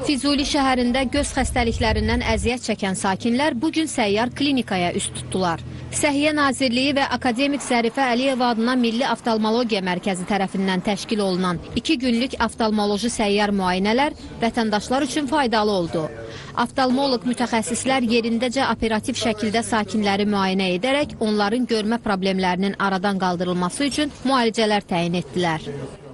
Füzuli şəhərində göz xəstəliklərindən əziyyət çəkən sakinlər bugün səyyar klinikaya üst tutdular. Səhiyyə Nazirliyi və Akademik Zərifə Əliyeva adına Milli Oftalmologiya Mərkəzi tərəfindən təşkil olunan 2 günlük oftalmoloji səyyar müayinələr vətəndaşlar üçün faydalı oldu. Oftalmoloq mütəxəssislər yerindəcə operativ şəkildə sakinləri müayinə edərək onların görmə problemlərinin aradan qaldırılması üçün müalicələr təyin etdilər.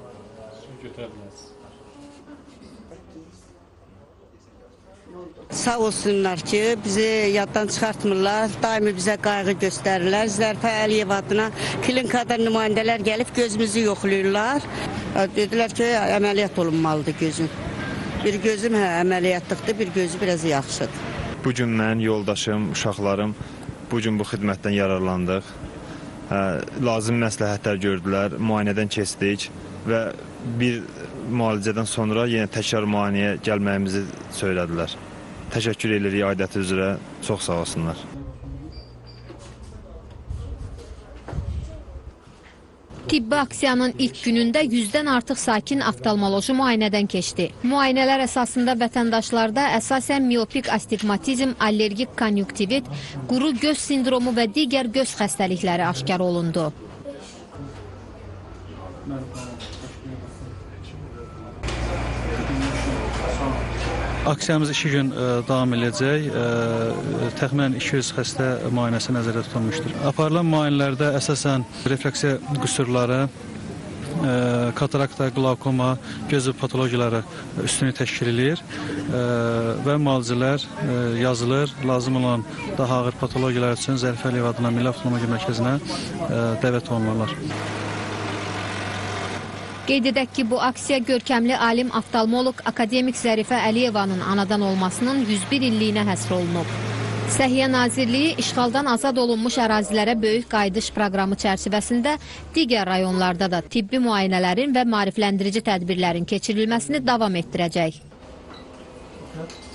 Sağ olsunlar ki, bizi yaddan çıxartmırlar, daimi bizə qayğı göstərirlər. Zərifə Əliyeva adına klinikada nümayəndələr gəlib gözümüzü yoxlayırlar. Dedilər ki, əməliyyat olunmalıdır gözüm. Bir gözüm əməliyyatlıqdır, bir gözü biraz yaxşıdır. Bugün mən, yoldaşım, uşaqlarım bugün bu xidmətdən yararlandıq. Lazım məsləhətlər gördülər, müayinədən keçdik və bir müalicədən sonra yenə təkrar müayinəyə gəlməyimizi söylədilər. Təşəkkür edirik aidiyyəti üzrə, çox sağ olsunlar. Tibbi aksiyanın ilk günündə 100-dən artıq sakin oftalmoloji müayinədən keçdi. Müayinələr əsasında vətəndaşlarda əsasən miopik astigmatizm, allergik konjunktivit, quru göz sindromu və digər göz xəstəlikləri aşkar olundu. Aksiyamız 2 gün davam edəcək. Təxminən 200 xəstə müayinəsi nəzərdə tutulmuşdur. Aparılan müayinələrdə əsasən refleksiya qüsurları, katarakta, qlaukoma, göz patologiyaları üstünlük təşkil edir və müalicələr yazılır. Lazım olan daha ağır patologiyalar üçün Zərifə Əliyeva adına Milli Oftalmologiya Mərkəzinə dəvət olunurlar. Qeyd edək ki, bu aksiya görkəmli alim oftalmoloq Akademik Zərifə Əliyevanın anadan olmasının 101 illiyinə həsr olunub. Səhiyyə Nazirliyi işğaldan azad olunmuş ərazilərə böyük qayıdış proqramı çərçivəsində digər rayonlarda da tibbi müayinələrin və maarifləndirici tədbirlərin keçirilməsini davam etdirəcək.